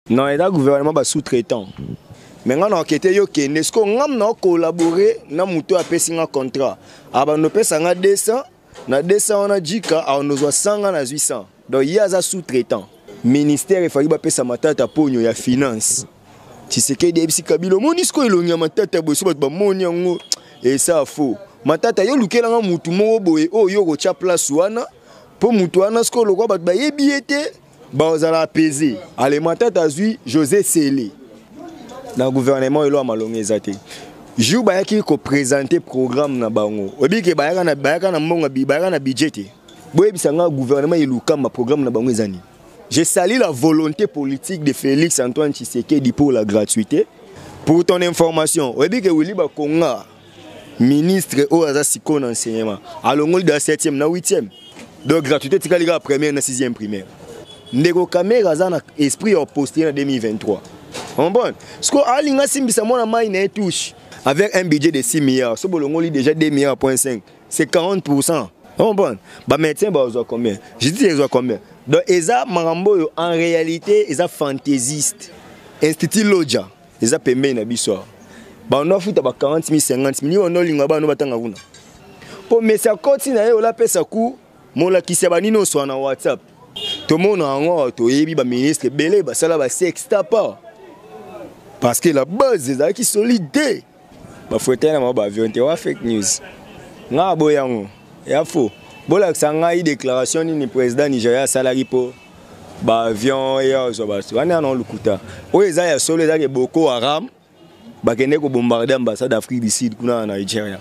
Non, il y a un gouvernement sous-traitant. Mais on a enquêté, est-ce qu'on a collaboré dans un contrat? Alors, on a 200, on a 200, on a 10 cas, on a 100, on a 800. Donc, il y a un sous-traitant. Le ministère, il faut que ça matata pour la finance. Tu sais que des petits kabilo, monisco il a matata bosso bat moniango et ça faux. Matata yo luke la mutu mo boye o yo ko cha place wana pour mutu wana sko lo ko bat ba yebiete ba ozala apaiser. Ale matata zui José Sélé. Dans le gouvernement il a malongé ezate. Jou ba yaki ko présenter programme na bango. Obi ke ba yaka na monga bi ba yaka na budget. Boye bisanga gouvernement il luka ma programme na bango ezani. Je salue la volonté politique de Félix Antoine Tshisekedi pour la gratuité. Pour ton information, on dit que Willy Bakonga, ministre au Azasiko d'enseignement, à l'ongol de la 7e, na 8e. Donc gratuité, c'est la première et la 6e primaire. Nego Kamer a un esprit opposé en 2023. On bon. Ce qu'on a l'inga simbisa mon amai ne touche avec un budget de 6 milliards. Ce bolongoli déjà 2 milliards point 5. C'est 40%. On bon. Bah médecin bah aux combien? Je dis ils ont combien? Donc, Eza Marambo, en réalité, ils sont fantaisistes. Institut Lodja, ils sont payés dans l'histoire. On a fait 40 000, 50 000, on a fait 40 000. Pour mais ça continue, on a fait ça coup, on a qui s'est banni sur WhatsApp. Tout le monde a un ministre, belé, ça là, c'est extra pas. Parce que la base, c'est qui solide. Il faut être fake news. Non, boyango, il y a faux. Bon là ça a eu déclaration du président Nigeria salari pour avion et on est en lukuta. Oui ça y a solo ça que Boko Haram ba kende ko bombarder ambassade d'Afrique du Sud kuna na Nigeria.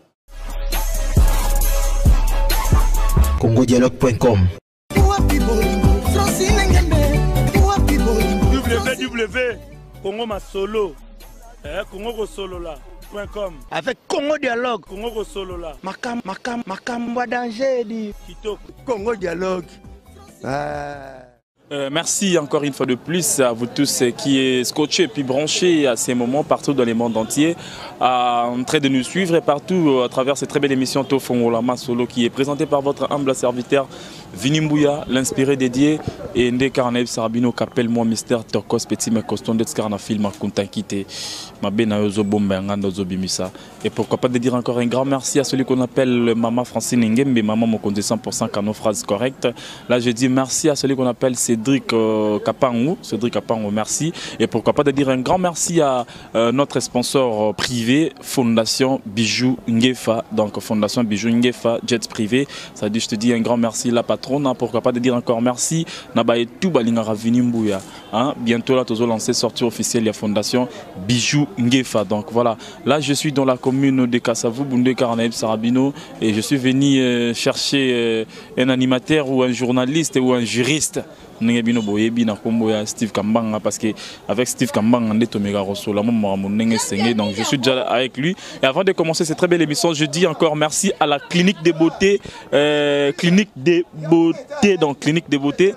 congodialogue.com Congo ma solo Congo solo là. Avec Congo Dialogue, Congo solo là. Makam danger dit Congo Dialogue. Merci encore une fois de plus à vous tous qui est scotché et puis branché à ces moments partout dans le monde entier, en train de nous suivre et partout à travers cette très belle émission Tofongolama Solo qui est présentée par votre humble serviteur Vinimbouya, l'inspiré dédié et Nde Karnaïb Sarabino qu'appelle moi Mister Torkos Petit mais Coston d'Etskarna film Kuntankite ma benayozo bomba ngando zobimisa et pourquoi pas de dire encore un grand merci à celui qu'on appelle Maman Francine Ngembe, maman mon compte 100% qu'à nos phrases correctes. Là je dis merci à celui qu'on appelle Cédric Kapangou, merci. Et pourquoi pas de dire un grand merci à notre sponsor privé, Fondation Bijou Ngefa. Donc Fondation Bijou Ngefa, Jets privé. Ça dit, je te dis un grand merci la patronne. Pourquoi pas de dire encore merci Nabaye tout Balingara Vinimbouya. Bientôt là, tu vas lancer sortie officielle de la Fondation Bijou Ngefa. Donc voilà, là je suis dans la commune de Kassavou, Boundé Karnaïb Sarabino et je suis venu chercher un animateur ou un journaliste ou un juriste. Steve Kambanga parce que avec Steve Kambanga donc je suis déjà avec lui et avant de commencer cette très belle émission je dis encore merci à la clinique des beautés donc clinique des beautés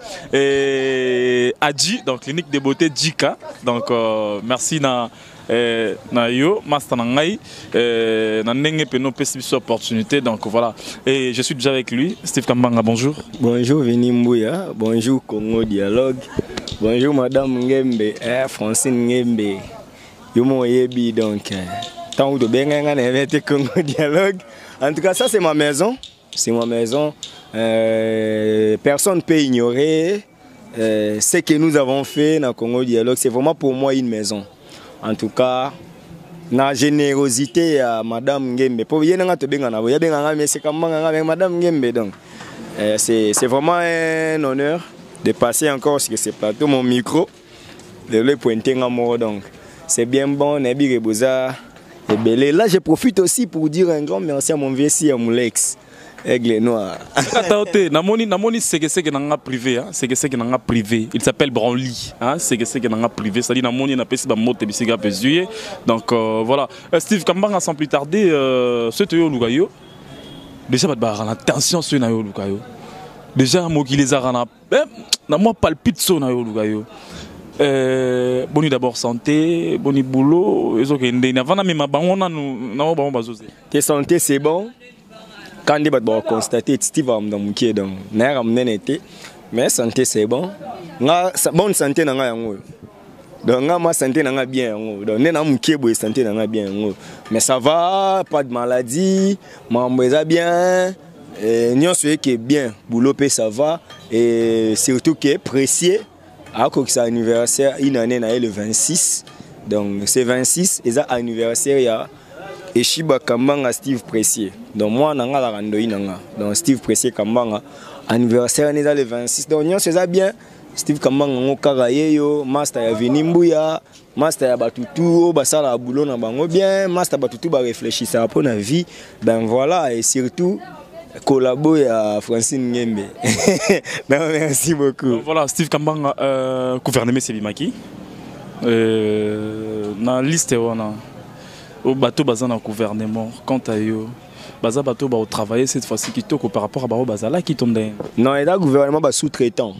Adji donc clinique des beautés Djika donc merci na yo master nangai na ndenge peno pesi opportunité donc voilà et je suis déjà avec lui Steve Kambanga. Bonjour. Bonjour Vinimbouya, bonjour Congo Dialogue, bonjour madame Ngembe, Francine Ngembe. Yo mo yebi donc tant de benga na invité Congo Dialogue. En tout cas ça c'est ma maison, personne ne peut ignorer ce que nous avons fait dans Congo Dialogue, c'est vraiment pour moi une maison. En tout cas, la générosité à Madame Ngembe. Pour y Madame Ngembe donc. C'est vraiment un honneur de passer encore sur ce plateau, mon micro, de le pointer en mort donc. C'est bien bon, Nebi Rebouza et Belé. Là, je profite aussi pour dire un grand merci à mon vieux à mon ex. Aigle noir. Namoni c'est que nanga privé, c'est que nanga privé. Il s'appelle Branly, c'est que nanga privé. Ça dit namoni na pesi ba mote bisiga pesuye. Donc voilà. Steve Kambanga sans plus tarder, ce toyo lugayo. Déjà ba la tension sur na yo lugayo. Déjà mo ki les arana. Na moi palpite so na yo lugayo. Boni d'abord santé, boni boulot, ezo ke ndeni avant na me mabangona na ba bazose. Tes santé c'est bon. Quand on va constater que Steve a dans mais santé c'est bon. Bonne santé dans Donc ma santé n'a bien. Donc n'est mon kebo santé n'a bien. Mais ça va, pas de maladie, m'embêta bien. N'y ce qui est bien, boulot ça va et surtout qui est précieux. À cause de son anniversaire, une année le 26. Donc c'est 26 et ça anniversaire il y a Eshiba Kambanga Steve Précieux. Donc moi nanga la rando inanga. Donc Steve Précieux Kambanga anniversaire n'est le 26. Donc n'y c'est ça bien. Steve Kambanga ngokaraye yo, master ya Venimbuya, master ya batutu, basala boulot na bango bien, master batutu ba réfléchir ça pour la vie. Ben voilà et surtout collaborer à Francine Ngembe. Merci beaucoup. Donc, voilà, Steve Kambanga, gouvernement Sebimaki. Na liste wana au bateau bazan au gouvernement quant à eux baza bateau ba travailler cette fois-ci qui toko par rapport à baro bazala qui tombe. Non, et là gouvernement ba sous-traitant.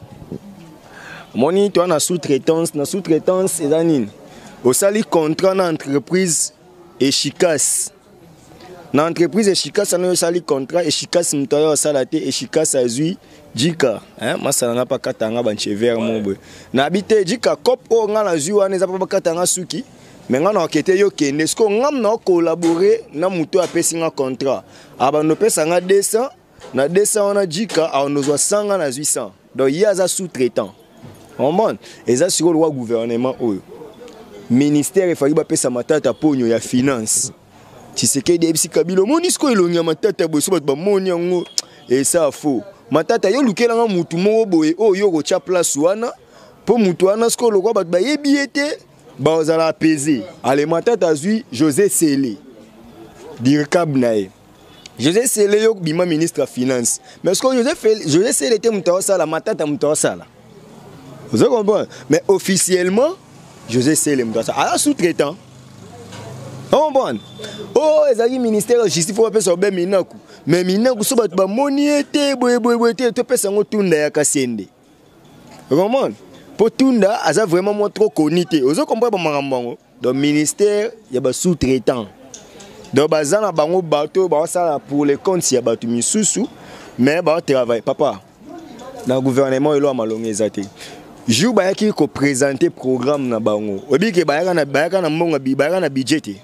Moni toi na sous-traitance et zanine. Au sali contrat na entreprise efficace. Na entreprise efficace na sali contrat efficace mtoyo salate efficace azui Jika, masala na pa katanga banchever mombe. Na habité Jika cop o nga la zui wana za pa katanga suki. Mais nga na okete yo kende sko ngam na collaborer na muto apesi nga contrat. Aba no pesa nga 200, na 200 wana Jika a no zo 100 na 800. Donc il y a za sous-traitant. On monde et ça sur le roi gouvernement oyo. Ministère il fallait ba pesa matata ponyo ya finance. Tshisekedi ebisi Kabila monisco elonya matata boso ba moni yango et ça faux. Matata yo lukela nga mutu mo boye o yo ko cha place wana po mutu wana sko lokwa bat ba yebiete ba ozala apaiser. Ale matata zui José Sélé. Dirkab nae. José Sélé yo bima ministre de finance. Mais sko José Sélé était mutu sala matata mutu sala. Vous comprenez? Mais officiellement José Sélé mutu sala. Alors sous-traitant. Oh bon. Oh, ezali ministère de justice faut appeler ça ben minaku. Mais minaku so bat ba moni ete boye to pesa ngo tunda ya kasende. Vraiment. Pour tunda aza vraiment moi trop conité. Ozo comprendre ba marambango. Donc ministère ya ba sous-traitant. Donc bazana bango bateau ba ça pour les comptes ya batu misusu mais ba travail papa. Dans le gouvernement elo amalonga ezate. Jou ba yaki ko présenter programme na bango. Obi ke ba yaka na mbonga bi ba yaka na budget.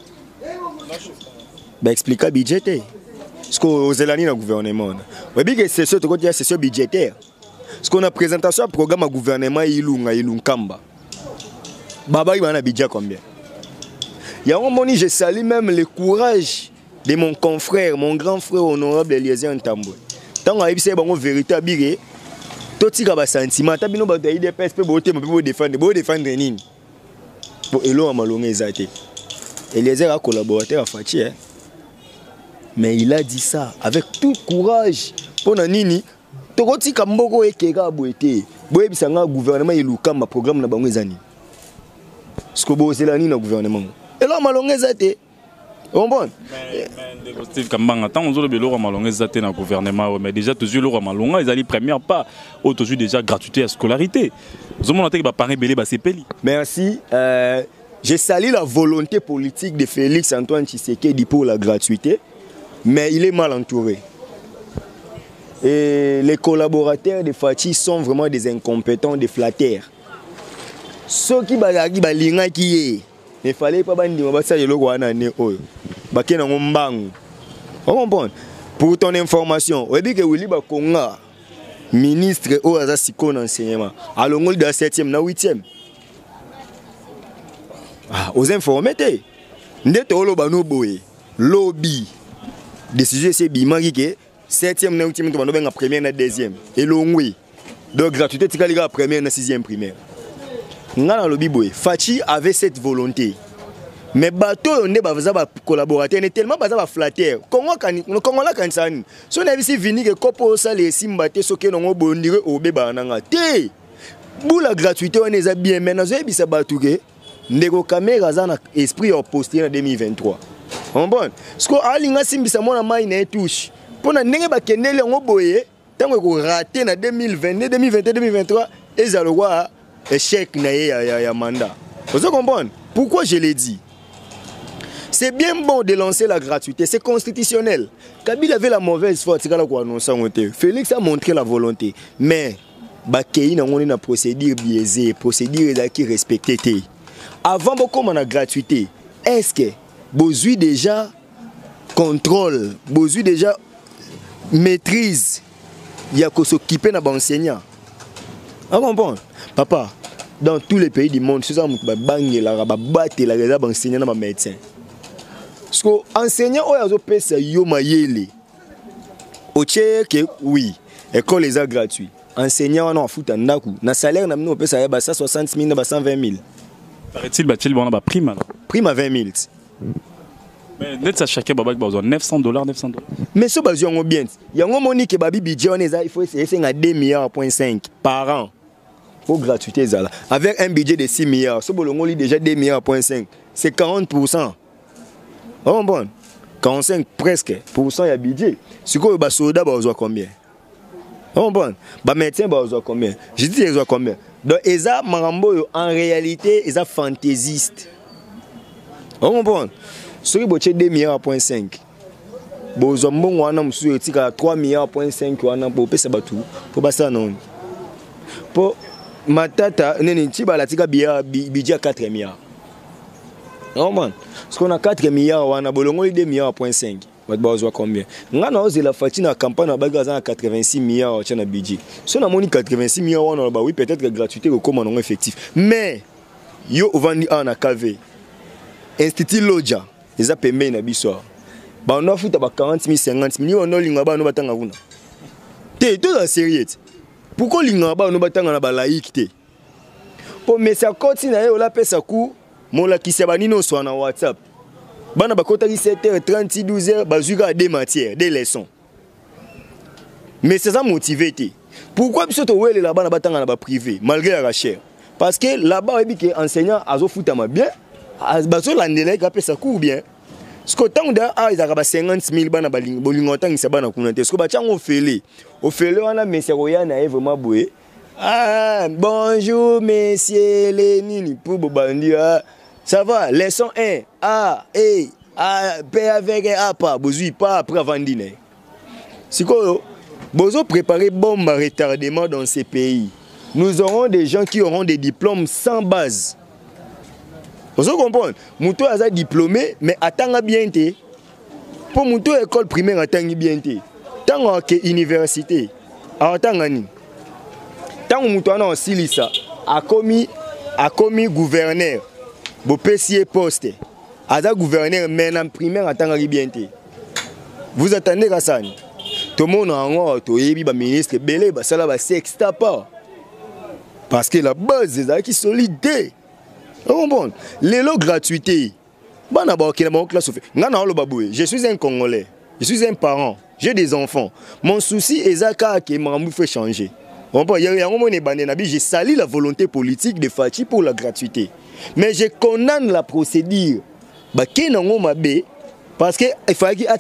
Bah expliquer budgétaire. Ce qu'on a dans le gouvernement. Oui, bien que c'est ce que c'est session budgétaire. Ce qu'on a présentation programme à gouvernement Kamba. Baba il y a un budget combien? Il y a un moment je salue même le courage de mon confrère, mon grand frère honorable Eliezer Ntambwe. Tant que c'est bon vérité bigé. Tout ce qui a sentiment, t'as bien battu des PSP pour défendre nini. Pour elo amalonga ezate. Eliezer a collaboré à Fati. Mais il a dit ça avec tout courage. Pour nini, tokoti kamboko ekeka boete. Boye bisanga gouvernement iluka ma programme na bango ezani. Sko bozelani na gouvernement. Et là malonga ezate. Bon. Mais Steve Kambanga tant on zo le loro malonga ezate na gouvernement mais déjà toujours loro malonga ils allaient première pas aujourd'hui déjà gratuité à scolarité. Zo mon attaque ba parler belé ba sepeli. Merci. Je salue la volonté politique de Félix Antoine Tshisekedi pour la gratuité. Mais il est mal entouré. Et les collaborateurs de Fati sont vraiment des incompétents, des flatteurs. Ceux qui balagent balinga qui est, ne fallait pas bandi mabasa de logo anane oyo. Bakena ngombangu. On comprend. Pour ton information, on dit que Willy Bakonga, ministre au Azasiko d'enseignement, à l'ongol de la 7e, na 8e. Ah, aux informés, ndete olo bano boye, lobby. Décision c'est bimaki que 7e na 8e to bano benga première na 2e et longwe. Donc gratuité tika liga première na 6e primaire. Ngana lobby boye, Fati avait cette volonté. Mais bateau on est baza ba collaborateur ne tellement baza ba flatteur. Congo la kansani. So na bisi vini que kopo ça les simbate soke no bondire obeba nanga. Té. Boula gratuité on est bien maintenant zo bisa batuke. Ndeko caméra za na esprit opposé en 2023. On bon. Ce que alinga simbisa mona mai na touche. Pona ndenge ba kendele ngo boye tango ko raté na 2022 2021 2023 ezalowa échec na ya mandat. Vous comprenez? Pourquoi je l'ai dit? C'est bien bon de lancer la gratuité, c'est constitutionnel. Kabila avait la mauvaise foi, Félix a montré la volonté. Mais bakei na ngoni na procédure biaisée, procédure qui respectée. Avant beaucoup de gratuité, est-ce que besoin déjà contrôle, besoin déjà maîtrise, il y a qu'à s'occuper de l'enseignant. Vous comprenez? Papa, dans tous les pays du monde, c'est ça que les enseignants et les médecins. Parce que les enseignants, ils ont payé yo mayele. Au Tchèque, oui, l'école est gratuite. Enseignants, on a foutu un naku. Na salaire, on a payé 160 000, 120 000. Paraît-il que tu as prime? Prime à 20 000. Mais net ça chacun babak besoin $900 $900. Mais ce besoin on bien. Il y a un money que babi budget on est il faut essayer à 2,5 milliards par an. Pour gratuité ça là. Avec un budget de 6 milliards, ce bolongo li déjà 2,5 milliards, c'est 40%. Oh bon. 45 presque % il y a budget. Si quoi ba soldat ba besoin combien? Oh bon. Ba médecin ba besoin combien? Je dis besoin combien? Donc eza marambo en réalité eza fantaisiste. Oh bon. Si vous avez 2,5 milliards, vous avez 3,5 milliards pour faire ça. Pour ma tata, vous avez budget 4 milliards. Parce qu'on a 4 milliards, on a 2,5 milliards. Vous avez combien? On a la facture la campagne à 86 milliards de budget. Si on a 86 milliards, oui, peut-être que la gratuité est comme un effectif. Mais, yo vandi en a KV. Institut Lodja. Les a payé na biso. Ba on a foutu ba 40 000 50 000 on a linga ba no batanga kuna. Te tout en sérieux. Pourquoi linga ba no batanga na ba laïcité? Pour mais ça continue na la pesa ku mon la ki se ba nino so na WhatsApp. Bana ba kota 7h30 12h ba zuga des matières, des leçons. Mais c'est ça motivé te. Pourquoi biso to wele là-bas na batanga na ba privé malgré la recherche? Parce que là-bas ebi que enseignant azo foutama bien. Bazo landele ka pesa ku bien. Ce que tant da a izaka 50 000 bana bolingo tant se bana kuna te. Ce que ba chango ofele wana mesero ya na vraiment boé. Ah bonjour messieurs les nini pour bobandi ça va leçon 1 A E A P avec A pas bozui pas après vandine. C'est quoi bozo préparer bombe à retardement dans ces pays. Nous aurons des gens qui auront des diplômes sans base. Vous comprenez? Mouto a diplômé, mais attends bien. Pour Mouto école primaire, attends bien. Tant que université, attends ni. Tant Mouto a aussi lisa, a commis gouverneur, bo pesier poste, a gouverneur, mais en primaire, attends bien. Vous attendez à ça? Tout le monde a un ministre, belé, ça là, c'est extra pas. Parce que la base, c'est qui solide. Les lots gratuité. Je suis un Congolais. Je suis un parent. J'ai des enfants. Mon souci est que je fait changer. J'ai sali la volonté politique de Fachi pour la gratuité. Mais je condamne la procédure. Parce qu'il faut que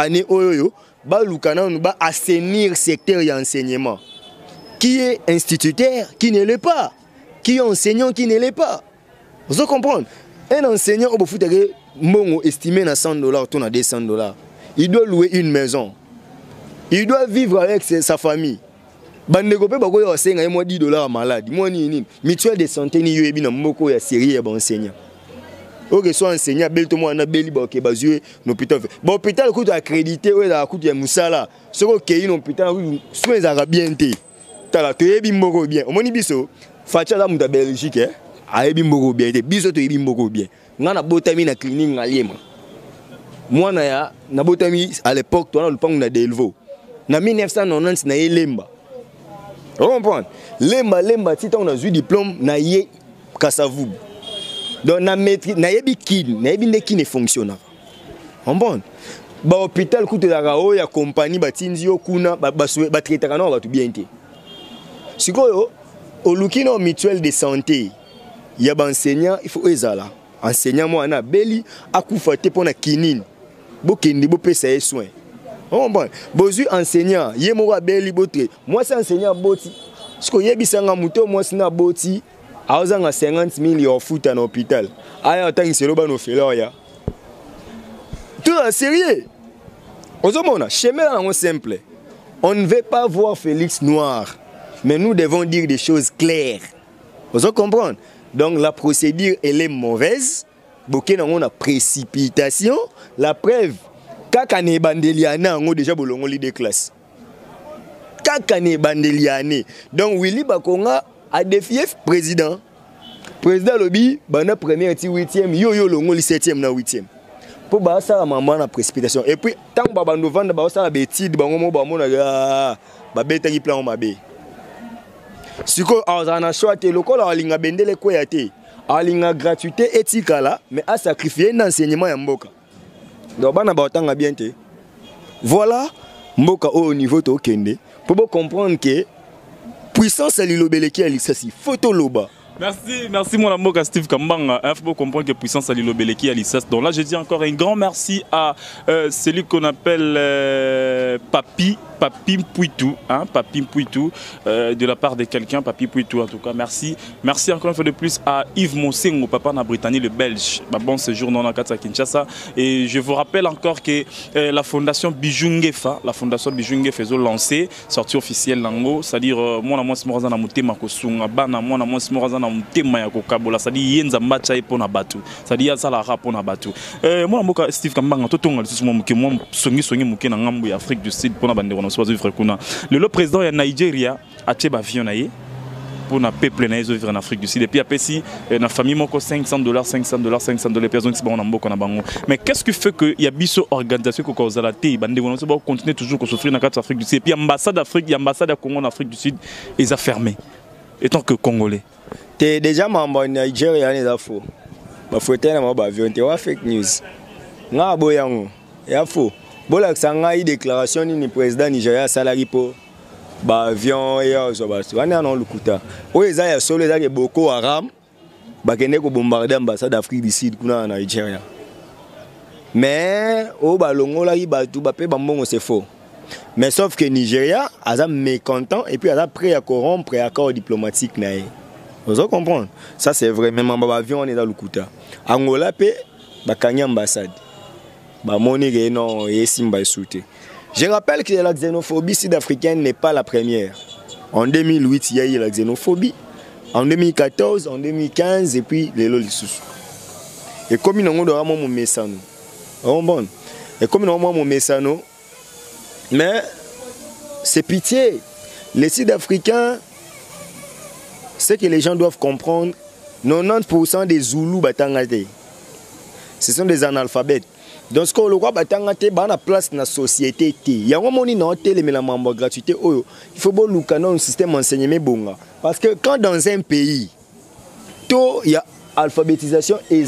assainir le secteur d'enseignement. Qui est instituteur, qui ne l'est pas. Qui est enseignant, qui ne l'est pas. Vous comprenez? Un enseignant au Boufoutere, estimé à $100, tourne à $200. Il doit louer une maison. Il doit vivre avec sa famille. Bandegopé bako yo senga moi $10 malade. Moi ni mutuelle de santé ni yo ebi na mboko ya série ya enseignant. OK soit enseignant bel to moi na beli ba ke bazue no hôpital. Ba hôpital ko accrédité ou la coûte ya musala. Ce ko ke in hôpital soins arabienté. Tala to ebi mboko bien. Omoni biso facha la muta Belgique eh. Ayebi mboko bien te biso to ebi mboko bien. Ngana botami na clinique ngaliema. Moi na botami à l'époque toi na lupangu na Delvaux. Na 1990 na Lemba. Vous comprenez? Lemba, si on a eu diplôme, na yé Kassavou. Donc na maîtrise, na yebi qui ne fonctionne. Vous comprenez? Ba hôpital coûte la rao ya compagnie batinzio kuna ba traiter kana ba tout bien té. Sikoyo, au lukino mutuelle de santé, il y a ba enseignant, il faut ezala. Enseignant moi na beli akufa te pona kinine. Bo kende bo pesa e soin. Oh bon, bozu enseignant, yé mo beli botre. Moi c'est enseignant boti. Ce que yebisanga muto moi c'est na boti. Aozanga 50 000 yo foot en hôpital. Aya tangi selo ba no felo ya. Tout en sérieux. Ozomona, chemin en simple. On ne veut pas voir Félix noir. Mais nous devons dire des choses claires. Vous comprenez? Donc la procédure, elle est mauvaise. Beaucoup on a précipitation. La preuve, Kakane Bandeliana, on a déjà bolongo de classe. Kakane Bandeliane. Donc Willy Bakonga a défié président. Président lobby, bana premier ti 8e, yo longo li 7e na 8e. Pour ba ça maman na précipitation. Et puis tant baba no vendre ba ça bêtise ba ngomo ba mona ba beta ki plan mabe. Siko azana choite lokola alinga bendele ko yate. Alinga gratuité éthique là, mais a sacrifié l'enseignement ya mboka. Donc bana ba otanga bien te. Voilà mboka au niveau to kende. Pour comprendre que puissance l'ilobeleki à l'issasi photo loba. Merci mon amour Steve Kambanga. Il faut comprendre que puissance à l'ilobeleki à l'issas. Donc là je dis encore un grand merci à celui qu'on appelle Papi Mpouitou, hein, Papi Mpouitou, de la part de quelqu'un, Papi Mpouitou en tout cas. Merci encore une fois de plus à Yves Monsengo, papa na Britannie le Belge. Bon séjour dans la Kinshasa. Et je vous rappelle encore que la fondation Bijungefa, est lancée, sortie officielle Lango, c'est-à-dire moi na Simoraza na mutema kosunga bana moi na Simoraza na mutema ya kokabola, c'est-à-dire yenza mbacha epona batu, c'est-à-dire ça la rapona batu. Moi na Steve Kambanga totonga lisusu mo songi muke na ngambo ya Afrique du Sud pona bande. Le président de Nigeria a acheté un avion pour le peuple en Afrique du Sud. Et puis après, si la famille a $500, personnes qui sont en Boko. Mais qu'est-ce qui fait qu'il y a des organisations qui ont continuer toujours à souffrir dans l'Afrique du Sud? Et puis l'ambassade d'Afrique, l'ambassade de Congo en Afrique du Sud, ils ont fermé. Et tant que Congolais. Tu es déjà membre de Nigeria, il est faux. Il faut être un avion, tu as fake news. Il y a faux. Bon, là, ça a eu déclaration du président Nigeria salarié pour l'avion et les autres. On est dans le coup. Où ils ont solo les Boko Haram, ils ont bombardé l'ambassade d'Afrique du Sud en Nigeria. Mais au Balongo là, c'est faux. Mais sauf que Nigeria a mécontent et puis a prêt à corrompre l'accord diplomatique. Vous comprenez? Ça c'est vrai. Même en avion, on est dans le coup. Angola peut gagner l'ambassade. Je rappelle que la xénophobie sud-africaine n'est pas la première. En 2008, il y a eu la xénophobie. En 2014, en 2015, et puis les lolissus. Et comme nous avons mon messano. Et comme nous avons mon messano, mais c'est pitié. Les Sud-Africains, ce que les gens doivent comprendre, 90% des Zoulous batangate. Ce sont des analphabètes. Donc, ce qu'on a la place dans la société, il y a un moment où gratuité. Il faut un système d'enseignement. Parce que quand dans un pays, il y a alphabétisation et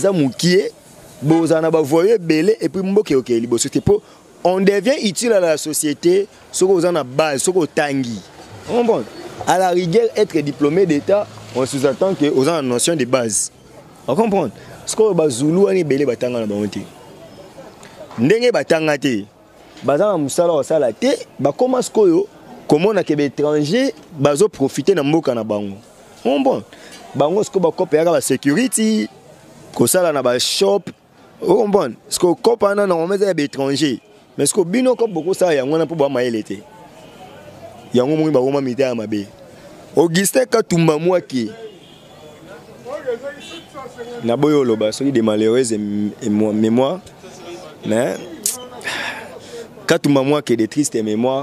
on devient utile à la société, on a base, on tangi. À la rigueur, être diplômé d'État, on sous-attend qu'on a une notion de base. On comprend. Ce qu'on a Zoulou, on est belé batanga na baonté. Ndenge batanga te bazana musala osala te ba commence koyo comment na kebe étranger bazo profiter na mboka na bango bon bango sko ba kopera ba security ko sala na ba shop bon sko kopa na omeza ya étranger mais sko bino ko boko sa yango na po ba maele te yango mo ba goma mita ya mabe Augustin Katumba Mwaki na boyo loba soki de malheureuse mémoire. Mais Katumba Mwaki de triste mémoire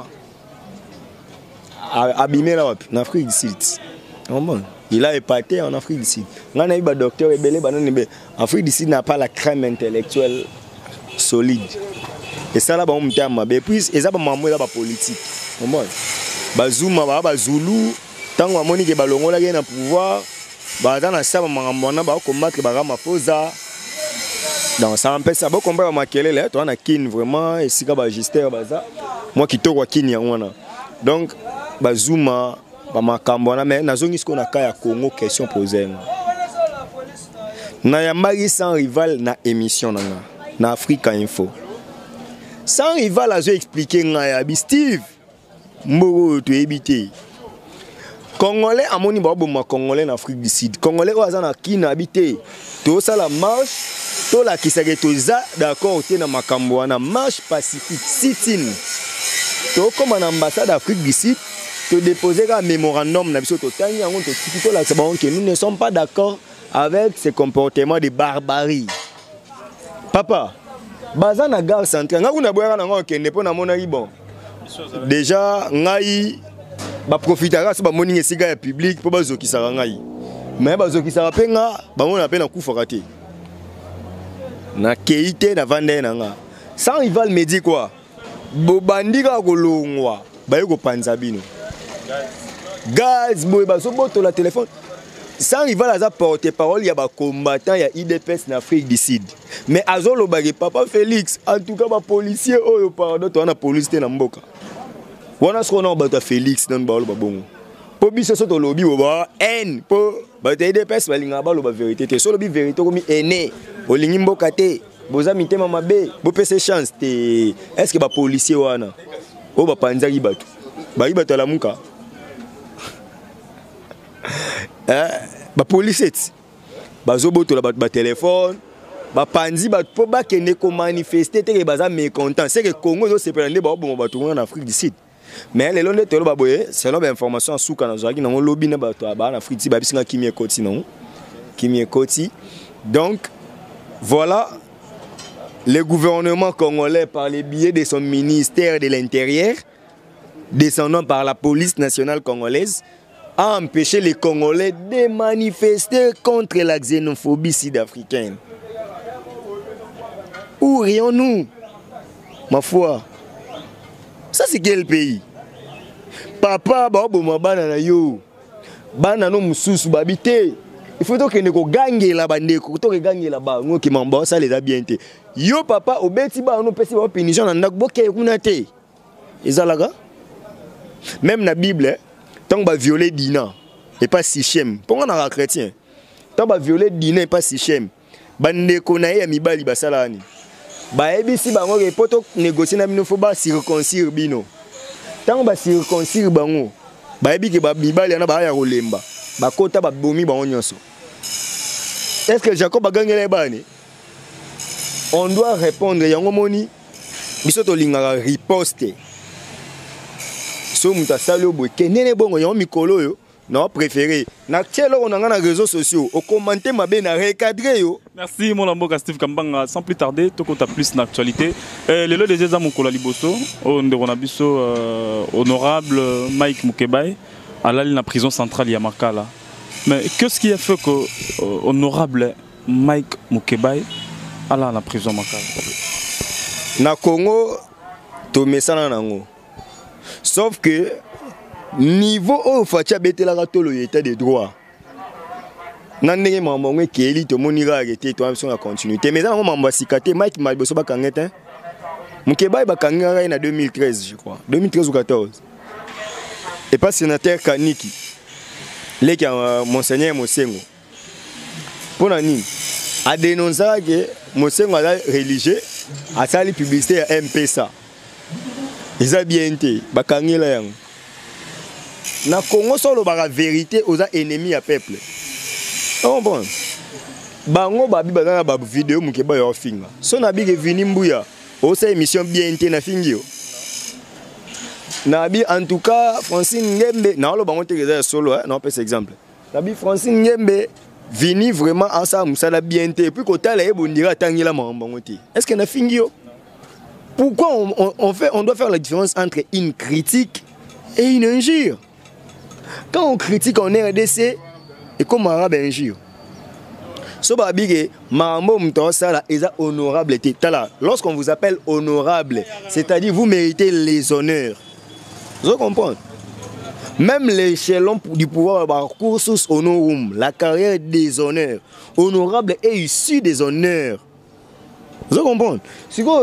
abîmé là en Afrique du Sud. Il a épaté en Afrique du Sud. On a eu un docteur rebelle en Afrique du Sud n'a pas la crème intellectuelle solide. Et ça là on me terme et puis et ça ba maman là ba politique. Bazuma ba Zulu tant que moni ke balongo là na pouvoir ba dans ça ba mangambona ba combattre ba Ramaphosa. Donc ça empêche ça beaucoup comprendre makele là toi on a kin vraiment et sika ba gister baza moi qui to kwa kin ya wana donc bazuma ba makambona mais nazongi ce qu'on a kaya Congo question posée na ya mari sans rival na émission na Africa Info sans rival a expliquer nga ya Steve Mboro to ebité Congolais amoni ba bo Congolais en Afrique du Sud Congolais oza na kin habité to ça la marche to la kisage toza d'accord te na makambo wana marche pacifique sit-in to comme en ambassade d'Afrique du Sud te déposer un mémorandum na biso to tani yango to tikito la sabon que nous ne sommes pas d'accord avec ces comportements de barbarie. Papa, baza na gare centrale, nga kuna boyaka nango kende po na mona bon. Déjà ngai ba profitera so ba moni esiga ya public po bazokisaka ngai. Mais bazokisaka pe nga ba mona pe na kufa te. Na keite na vande na nga. Sans rival me dit quoi? Bobandika kolongwa ba yeko panza bino. Gaz boy baso boto la téléphone. Sans rival aza porte-parole ya ba combattant ya IDPS en Afrique du Sud. Mais azolo bagi papa Félix en tout cas ba policier oyo pardon to na police te na mboka. Wana sona ba Félix nan ba lo ba bongo. Po biso so to lobi ba en po ba te IDPS balinga ba lo ba vérité te so lobi vérité ko mi ene olingi mboka te boza mitema mabe bo pese chance te est-ce que ba policier wana o ba panzaki batu ba ibata la muka ba police bazo boto la ba téléphone ba panzi ba po ba kene ko manifester te ke baza mécontent c'est que Congo zo se prendre ba bon ba tout en Afrique du Sud mais les londe te lo ba boye selon ba information souka na zaki na lobby na ba to ba en Afrique du Sud ba bisinga kimie koti non kimie koti donc voilà le gouvernement congolais par le biais de son ministère de l'Intérieur descendant par la police nationale congolaise a empêché les Congolais de manifester contre la xénophobie sud-africaine. Où rions-nous, ma foi? Ça c'est quel pays? Papa, banana yo, banano mususu babité. Il faut que nous gagnions la bande, que nous gagnions la bande, nous qui m'en ça les a bien été. Yo papa, au bêti ba nous pesi ba pénition na ndakboke kunate. Ezalaga. Même na Bible, tant ba violer Dina et pas Sichem. Pourquoi on a chrétien? Tant ba violer Dina et pas Sichem. Bande konaye ya mibali basala ni. Ba ebisi bango ke poto négocier na bino faut ba circoncire bino. Tant ba circoncire bango. Ba ebi ke ba mibali na ba ya kolemba. Ba kota ba bomi bango nyonso. Est-ce que Jacob a gagné les bannes? On doit répondre yango moni biso to lingaka riposte. So muta salo boy kenene bongo yango mikolo yo na préféré na tielo on nga na réseaux sociaux au commenter mabe na recadrer yo. Merci mon lamboka Steve Kambanga, sans plus tarder to kota plus d'actualité. Le lot des gens mon kola liboso on ndeko na biso honorable Mike Mukebai à la prison centrale ya Makala. Mais qu'est-ce qui a fait que honorable Mike Mukebai à la prison Makala? Na Congo to mesana nango. Sauf que niveau au fatia betela katolo état de droit. Nandenge mambo keli to monira arrêté to amso na continuité. Mais ça mambo sikate Mike Malboso ba kangeta. Mukebai ba kangara en 2013 je crois. 2013 ou 14. Et pas sénateur Kaniki. Les qui monseigneur Mosengo. Pour nani a dénoncé que Mosengo a religieux a sali publicité à MPSA. Ils ont bien été bakangela yang. Na Congo solo ba vérité aux ennemis à peuple. Oh bon. Bango babi bazana ba vidéo Mukeba yo finga. So na bi ke vini mbuya. O sa émission bien été na fingio. Nabi en tout cas Francine Ngembe na lo bango te solo non pas exemple. Nabi Francine Ngembe vini vraiment ensemble ça la bien été puis ko tala e bondira tangila mambango te. Est-ce que na fingio? Pourquoi on doit faire la différence entre une critique et une injure? Quand on critique en RDC et comme arabe injure. So babige mambo mto sala eza honorable te. Tala lorsqu'on vous appelle honorable, c'est-à-dire vous méritez les honneurs. Vous comprenez? Même l'échelon du pouvoir par cursus honorum, la carrière des honneurs, honorable est issu des honneurs. Vous comprenez? Si vous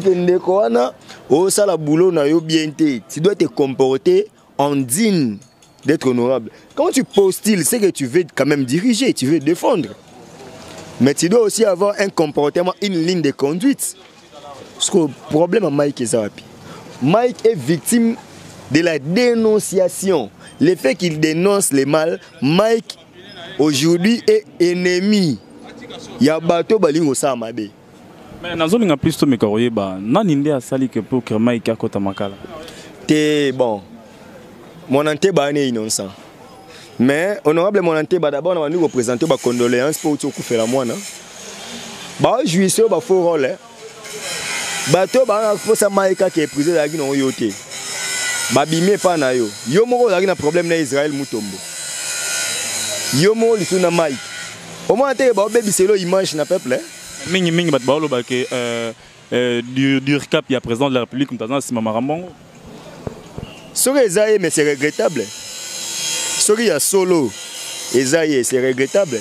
tu dois te comporter en digne d'être honorable. Quand tu postules, c'est que tu veux quand même diriger, tu veux défendre. Mais tu dois aussi avoir un comportement, une ligne de conduite. Parce que le problème à Mike Ezawapi, Mike est victime de la dénonciation. Le fait qu'il dénonce le mal, Mike aujourd'hui est ennemi. Il y a bateau balingo sa mabe. Mais dans zone plus to mekaroye ba naninde asali que pour que Mike akota Makala. Te bon. mon anteba est innocent. Mais honorable mon anteba d'abord on va nous représenter ba condoléances pour tout coup faire la moine. Ba juice ba faux rôle. Bato ba faut ça maïka qui est prisé la guine yoté. Ba bimé pas na yo. Yo moko la guine problème na Israël mutombo. Yo mo li suna maïk. Au moins te ba bebi selo image na peuple. Mingi bat ba lo ba que du recap il y a président de la République mtazana si mama Ramon. Sori ezaye mais c'est regrettable. Sori ya solo ezaye c'est regrettable.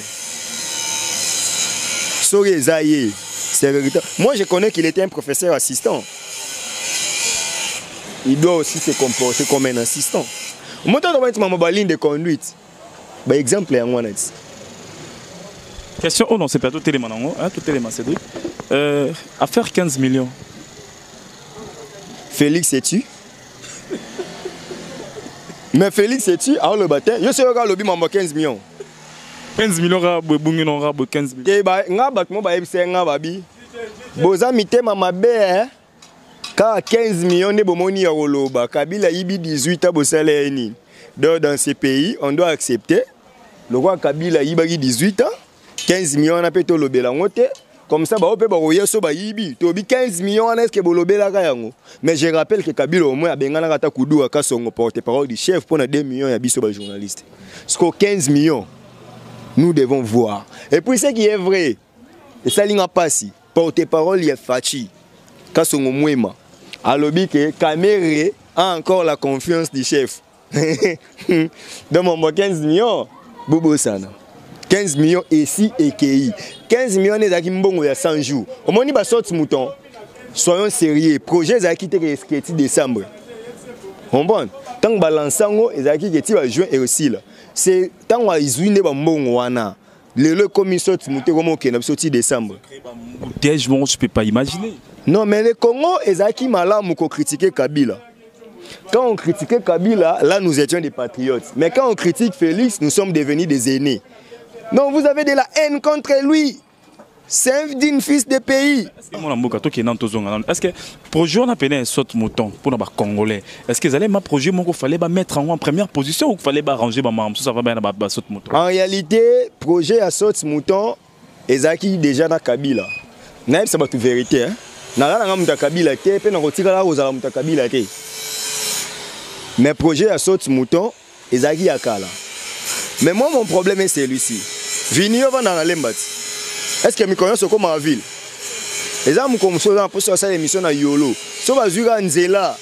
Sori ezaye c'est regrettable. Moi je connais qu'il était un professeur assistant. Il doit aussi se comporter comme un assistant. Moi tu dois être ma ligne de conduite. Par exemple en moi net. Question oh non c'est pas tout élément non hein tout élément Cédric. Affaire 15 millions. Félix sais-tu? Mais Félix sais-tu à le baptême, je sais que lobby m'a 15 millions. 15 millions rabo bungi non rabo 15 millions. Ke ba nga bat mo ba ebise nga babi. Boza mitema mabe ka 15 millions ne bomoni ya koloba. Kabila yibi 18 a bosala eni. Dans ces pays, on doit accepter. Le roi Kabila yibaki 18 ans, 15 millions on a peut lobela ngote. Comme ça, on peut baroyer so ba yibi. Tobi 15 millions on est que bolobela ka yango. Mais je rappelle que Kabila au moins a bengana kata kudu aka songo porte-parole du chef pour na 2 millions ya biso ba journaliste. Parce que 15 millions nous devons voir. Et puis ce qui est vrai, et ça linga passi, porte-parole y est Fachi. Ka songo mwema. Alobi que Kamere a encore la confiance du chef. Dans mon 15 millions, Bobo Sana. 15 millions ici et qui 15 millions des Akimbongo il y a 100 jours. Au moins, il va sortir mouton. Soyons sérieux. Projet est quitté le décembre. On bon. Tant que balançango et Zaki qui va juin et aussi là. C'est tant qu'on a isolé Bambongo wana. Le comme il sort mouton comme on a sorti décembre. Je peux pas imaginer. Non mais le Congo et Zaki malam ko critiquer Kabila. Quand on critiquait Kabila, là nous étions des patriotes. Mais quand on critique Félix, nous sommes devenus des aînés. Non, vous avez de la haine contre lui. C'est un digne fils de pays. Est-ce que le projet on a appelé un saut mouton pour les Congolais? Est-ce que vous allez ma projet il fallait mettre en première position ou il fallait arranger ça va bien saut mouton? En réalité, projet à saut mouton, Ezaki déjà na Kabila. Naïb ça va toute vérité. Nala na muta Kabila te, pe na rotira la rosa muta Kabila te. Mais projet à saut mouton, Ezaki Akala. Mais moi mon problème est celui-ci. Vinio va dans la Lembat. Est-ce que je connais ce comme ma ville? Les gens comme ça pour ça émission na Yolo. So va zuga Nzela.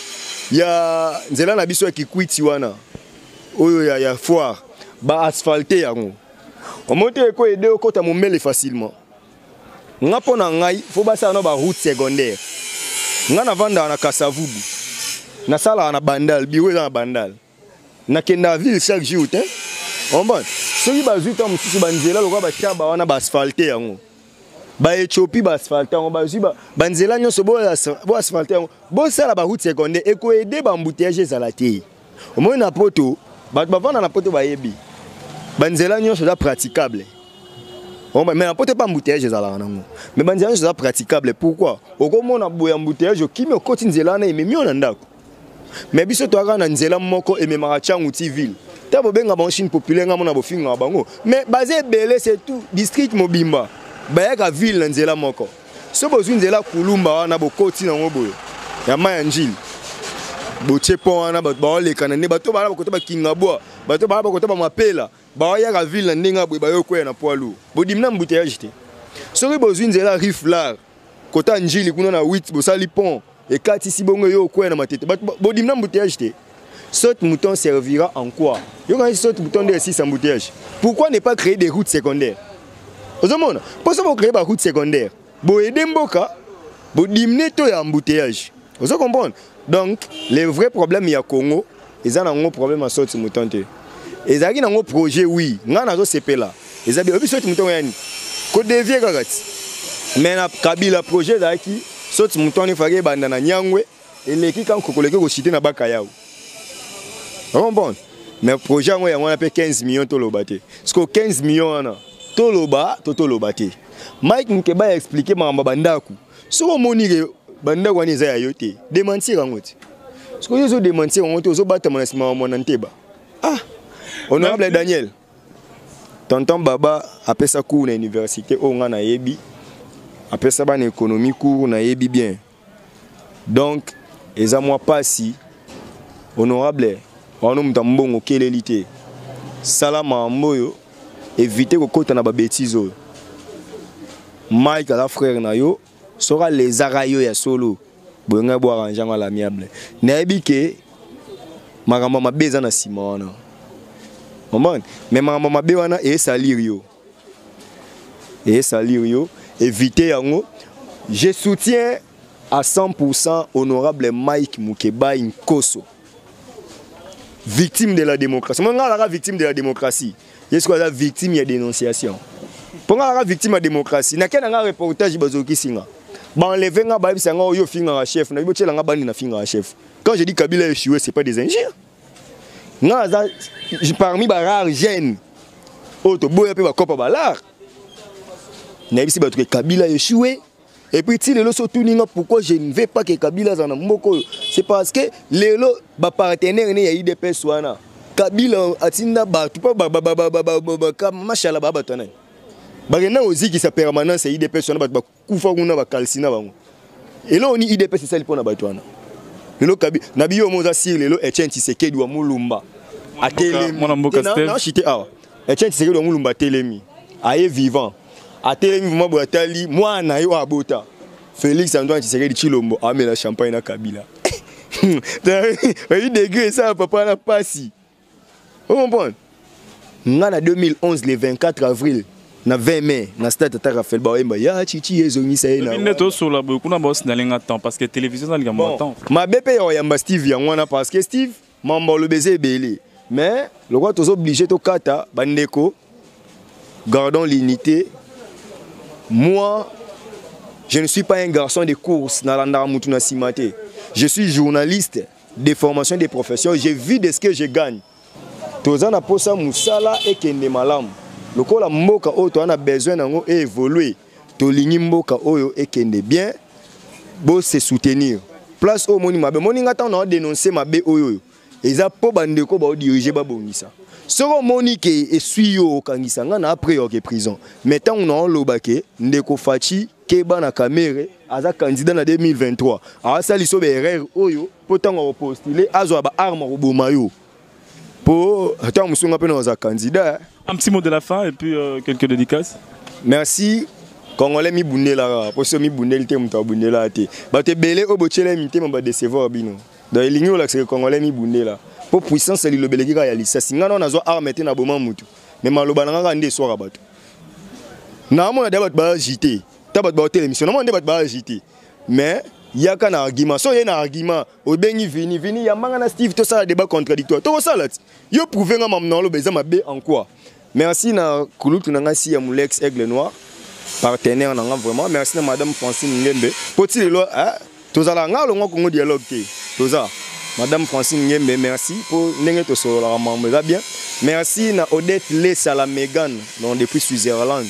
Ya Nzela na biso ki kwiti wana. Oyo ya foire. Ba asphalté yango. On monte ko aider ko ta momele facilement. Nga pona ngai faut ba ça na ba route secondaire. Nga na vanda na Kasavubu. Na sala na Bandal, bureau na Bandal. Na kenda ville chaque jour hein. On bon. Soki bazuta mususu banzela lokwa ba chaba wana ba asphalté yango. Ba Ethiopie ba asphalté yango bazuba banzela nyonso bo asphalté yango. Bo sala ba route secondaire e ko aider ba embouteillage ezala te. Au moins na poto, ba bavanda na poto ba yebi. Banzela nyonso da praticable. On mais na poto pas embouteillage ezala nango. Mais banzela nyonso da praticable. Pourquoi? Okomona boya embouteillage okimi okoti nzela na ememi ona ndako. Mais biso to aka na nzela moko ememaka changu ti ville. Tabo benga machine populaire nga mona bofinga bango. Mais basé belé c'est tout district mobimba. Bayaka ville nzela moko. So bozu nzela kulumba wana bokoti na ngoboyo. Ya mayanjili. Bochepo wana ba le kanane bato bala bokota ba kingabwa. Bato bala bokota ba mapela. Ba ya ville ndinga boy bayoko ya na poilu. Bodimna mbouteillage te. So bozu nzela riflar. Kota njili kuna na 8 bosali pont. Et quand ici bongo yo ko na matete. Bodimna mbouteillage te. Saute mouton servira en quoi? Il y a un saute mouton de 6 embouteillages. Pourquoi ne pas créer des routes secondaires? Vous avez pour ça, vous créez des routes secondaires. Vous aidez Mboka, vous diminuez tout l'embouteillage. Vous comprenez? Donc, le vrai problème il y a Congo, ils ont un problème à saute mouton. Ils ont un projet, oui. Ils ont un CP là. Ils ont un saute mouton. Côte de vie, mais na Kabila projet qui saute mouton, il faut que bandana nyangwe et l'équipe quand kokoleke ko cité na bakayao. Bon, mais le projet on a fait 15 millions de dollars. Parce que 15 millions de dollars. Mike Nkeba a expliqué ma bandaku. Si on monire bandaku on est à yote, démentir en route. Ce que je démentir, on te battre mon anteba. Ah, honorable Daniel. Tonton Baba après ça cours à l'université, on a yebi. Après ça, ban économie cours na yebi bien. Donc, les amours pas si honorable, on nous t'ambon au kelélité. Salama moyo, éviter que côté na ba bêtise. Mike à la frère na yo sera les arayo ya solo. Bonga boire en jango l'amiable. Na yebi ke makambo mabeza na simona. Maman, mais maman mabe wana e salir yo. Et salir yo, éviter yango. Je soutiens à 100% honorable Mike Mukeba Nkoso. Victime de la démocratie. Moi, je suis victime de la démocratie. Je suis victime de la dénonciation. Pour moi, je suis victime de la démocratie. Je suis un reportage de Singa. Quand je dis Kabila est échoué, ce n'est pas des injures. Parmi les rares jeunes, Kabila est échoué. Et puis, si les lots sont pourquoi je ne veux pas que Kabila soit Mboko, c'est parce que les lots, partenaires, il y a IDP Swana. Kabila, Atinda, tu peux pas, machala, babatana. Bagena aussi qui sa permanence, c'est IDP Swana, Koufagouna, Kalsina. Et là, on est IDP, c'est ça le point de Batouana. Le lot Kabila, Nabio Moza Sir, le lot Etienne Tshisekedi ou Moulumba. A Télémi. Non, j'étais à Etienne Tshisekedi ou Moulumba, Télémi. Aïe vivant. A Télémi, moi, Nayo Abota. Félix Antoine Tshisekedi Chilombo, a mis la champagne à Kabila. Il degré ça, papa n'a pas si. Vous comprenez? En 2011, le 24 avril, le 20 mai, dans le stade de Raphaël Baouemba, il y a Chichi et Zongi Saïna. Il y a sur la boue, on a bossé dans l'ingatan parce que la télévision n'a pas temps. Ma bébé, il y a Steve, parce que Steve, maman le baiser belé. Mais le roi est obligé de kata, bandeko, gardons l'unité. Moi, je ne suis pas un garçon de course dans l'Andaramoutouna Simate. Je suis journaliste de formation des professions. Je vis de ce que je gagne. Tozan a posa musala et kende malam. Le ko la mboka oyo to ana besoin nango et évoluer. To lingi mboka oyo et kende bien. Bo se soutenir. Place au moni mabe. Moni ngata on a dénoncé mabe oyo. Eza po bandeko ba diriger ba bongisa. Soko moni ke esuyo kangisa ngana après yo ke prison. Mais tant on a lobake ndeko fachi Keba na Kamere aza candidat na 2023. A sali so be erreur oyo potanga postuler azwa ba arme roboma yo. Pour attends musunga pe na za candidat. Un petit mot de la fin et puis quelques dédicaces. Merci. Congolais mi bundela pour mi bundel te muta bundela te. Ba te belé obochele mi te mba décevoir bino. Dans les lignes là que congolais mi bundela. Pour puissance li lobeleki ka ya lisa singa na zo arme te na boma mutu. Mais maloba na nga nde soira bato. Na mona debat ba JT. Tabat ba télévision non debat ba agité mais il y a un argument so y a un argument au bengi vini ya manga na Steve to ça débat contradictoire to ça là yo prouver nga mamna lo beza mabe en quoi. Merci na kulutu na ngasi ya Mulex Aigle Noir partenaire na nga vraiment. Merci na madame Francine Ngembe poti lelo to za la nga lo Congo dialogue te to za madame Francine Ngembe merci pour ndenge to solo la mambe za bien. Merci na Odette Lesa la Megan donc depuis Switzerland.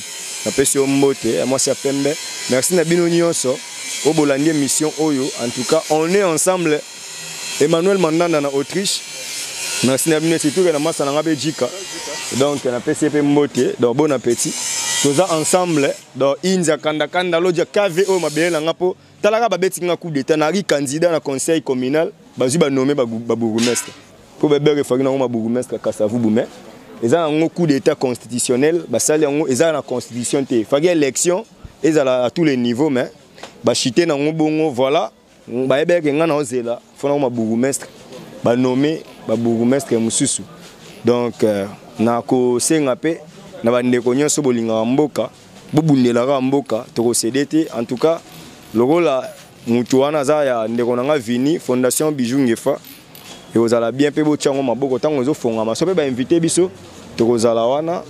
Moi c'est Pembe. Merci na bino nyonso au Bolandi mission Oyo. En tout cas, on est ensemble. Emmanuel Mandanda na Autriche. Merci na bino surtout que na masa na Belgique. Donc na PCP Mbote. Donc bon appétit. Tous ensemble dans Inza Kanda loja KVO mabele na ngapo. Talaka ba beti nga coup d'état na ri candidat na conseil communal, bazu ba nommé ba bourgmestre. Pour bébé refaki na ma bourgmestre Kasavu Boumé. Ils ont un coup d'état constitutionnel, ils ont la constitution. Il faut élection, ils ont à tous les niveaux, mais ils ont voilà, ils ont un bourgmestre, ils ont nommé bourgmestre Moussoussou. Donc, ils ont CNAP, ils ont déconné sur Bolinga Mboka, Bobundela Mboka, Torocédé. En tout cas, le rôle de Moutouana Zaya, Ndekona Vini, Fondation Bijou Ngefa. Et vous allez bien payer votre changement beaucoup de temps aux autres fonds. Je vais inviter Bisso, Torozalawana,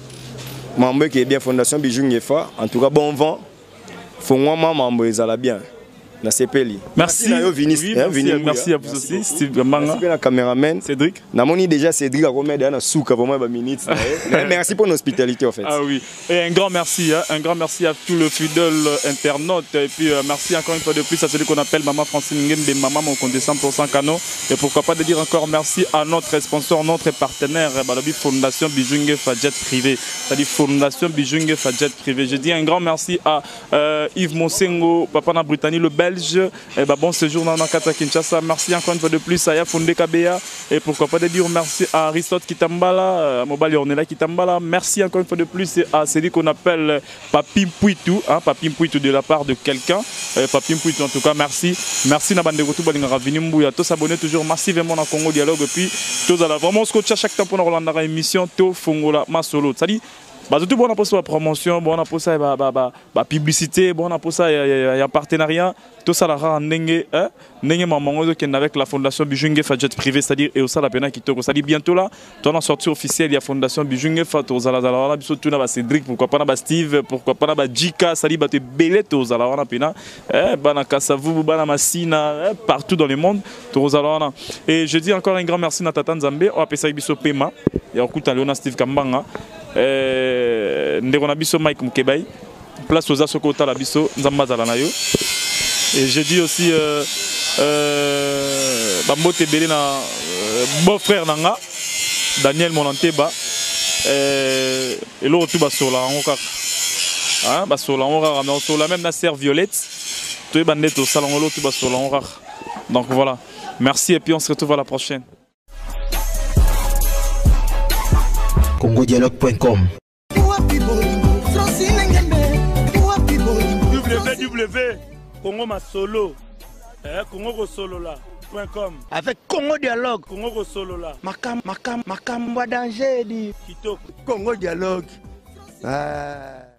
membre qui est bien Fondation Bijou Ngefa. En tout cas, bon vent. Fonds membre, ils allez bien. Na sepeli. Merci. Merci à vous aussi. Steve Manga. Merci à la caméraman. Cédric. Namoni déjà Cédric a remis dans la souka vraiment ba minutes. Merci pour l'hospitalité en fait. Ah oui. Et un grand merci à tout le fidèle internaute et puis merci encore une fois de plus à celui qu'on appelle Maman Francine Ngembe, Maman mon compte 100% Cano et pourquoi pas de dire encore merci à notre sponsor, notre partenaire Balobi Fondation Bijunge Fadjet Privé. C'est-à-dire Fondation Bijunge Fadjet Privé. Je dis un grand merci à Yves Monsengo, Papa na Britannie le Belge. Et bon séjour dans Nakata Kinshasa. Merci encore une fois de plus à Yafoundé Kabea. Et pourquoi pas de dire merci à Aristote Kitambala, Mobile Ornella Kitambala. Merci encore une fois de plus à celui qu'on appelle Papim Pouitou, Papim Pouitou de la part de quelqu'un. Papim Pouitou en tout cas, merci. Merci Nabande Gotou Balingara Vinimbuya. Tous s'abonner toujours massivement dans Congo Dialogue. Et puis, tous à la vraiment scotch à chaque temps pour nous relancer la émission To Fongola Masolo. C'est-à-dire, tout bon pour la promotion, bon pour ça la publicité, bon pour ça il y a un partenariat, tout ça la rend n'engé maman qui est avec la fondation Bijunge Fadjet Privé, c'est-à-dire et aussi la peine qui toko, c'est-à-dire bientôt là, dans la sortie officielle il y a fondation Bijunge Fat aux Zalazala, surtout na Cédric, pourquoi pas na Steve, pourquoi pas na Jika, c'est-à-dire te belette aux Zalazala pena, bana Kasavu, bana Massina, partout dans le monde, aux Zalazala. Et je dis encore un grand merci à Tata Nzambe, on appelle ça Ibiso Pema, il y a beaucoup de Steve Kambanga. Ndeko biso Mike Mukebay place aux Asokota la biso Nzambazala na yo et je dis aussi Bambote Belé na beau-frère nanga Daniel Monanteba et l'autre tout basola on kaka basola on rare mais on sola même na sœur Violette tout bandette au salon l'autre tout basola on rare donc voilà merci et puis on se retrouve à la prochaine. CongoDialogue.com Congo ma solo Congo solo là.com avec Congo Dialogue Congo solo là Makam danger di Kitoko Congo Dialogue